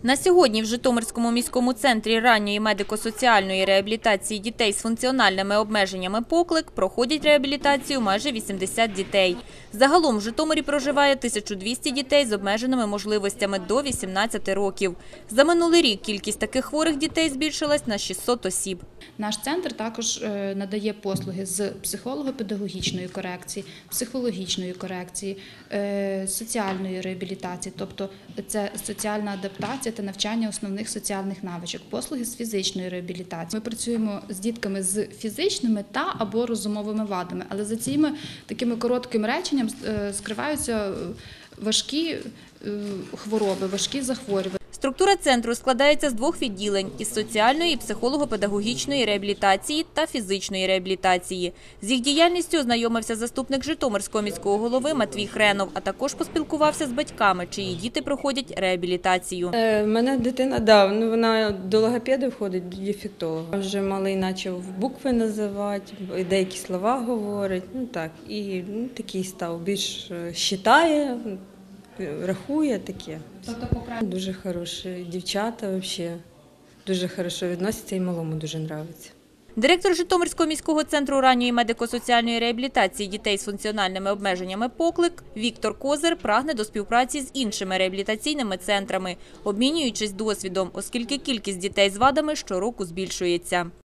На сьогодні в Житомирському міському центрі ранньої медико-соціальної реабілітації дітей з функціональними обмеженнями «Поклик» проходять реабілітацію майже 80 дітей. Загалом в Житомирі проживає 1200 дітей з обмеженими можливостями до 18 років. За минулий рік кількість таких хворих дітей збільшилась на 600 осіб. Наш центр також надає послуги з психолого-педагогічної корекції, психологічної корекції, соціальної реабілітації, тобто це соціальна адаптація та навчання основних соціальних навичок, послуги з фізичної реабілітації. Ми працюємо з дітками з фізичними та або розумовими вадами, але за цими такими коротким реченням скриваються важкі хвороби, важкі захворювання. Структура центру складається з двох відділень – із соціальної і психолого-педагогічної реабілітації та фізичної реабілітації. З їх діяльністю ознайомився заступник Житомирського міського голови Матвій Хренов, а також поспілкувався з батьками, чиї діти проходять реабілітацію. Мене дитина, вона до логопеда входить, до дефектолога. Вже малий почав букви називати, деякі слова говорить, і такий став, більш читає, рахує таке. Дуже хороші дівчата, взагалі, дуже хорошо відносяться і малому дуже подобається. Директор Житомирського міського центру ранньої медико-соціальної реабілітації дітей з функціональними обмеженнями «Поклик» Віктор Козир прагне до співпраці з іншими реабілітаційними центрами, обмінюючись досвідом, оскільки кількість дітей з вадами щороку збільшується.